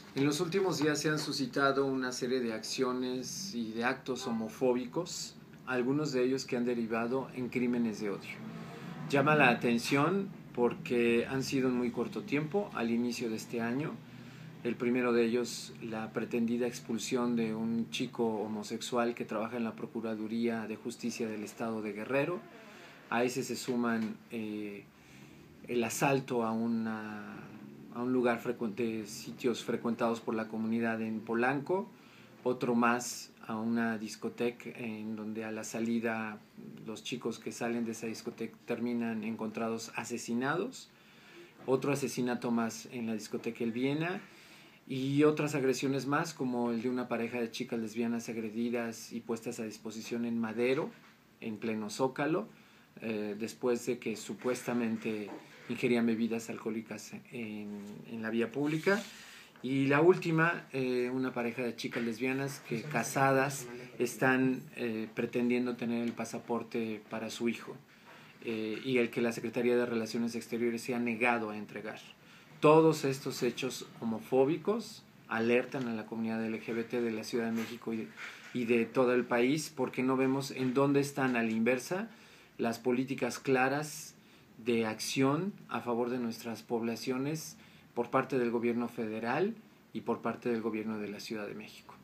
En los últimos días se han suscitado una serie de acciones y de actos homofóbicos, algunos de ellos que han derivado en crímenes de odio. Llama la atención porque han sido en muy corto tiempo, al inicio de este año. El primero de ellos, la pretendida expulsión de un chico homosexual que trabaja en la Procuraduría de Justicia del Estado de Guerrero. A ese se suman el asalto a un lugar frecuente, sitios frecuentados por la comunidad en Polanco, otro más a una discoteca en donde a la salida los chicos que salen de esa discoteca terminan encontrados asesinados, otro asesinato más en la discoteca El Viena y otras agresiones más como el de una pareja de chicas lesbianas agredidas y puestas a disposición en Madero, en pleno Zócalo, después de que supuestamente ingerían bebidas alcohólicas en la vía pública. Y la última, una pareja de chicas lesbianas que casadas están pretendiendo tener el pasaporte para su hijo y el que la Secretaría de Relaciones Exteriores se ha negado a entregar. Todos estos hechos homofóbicos alertan a la comunidad LGBT de la Ciudad de México y de todo el país porque no vemos en dónde están a la inversa las políticas claras de acción a favor de nuestras poblaciones por parte del gobierno federal y por parte del gobierno de la Ciudad de México.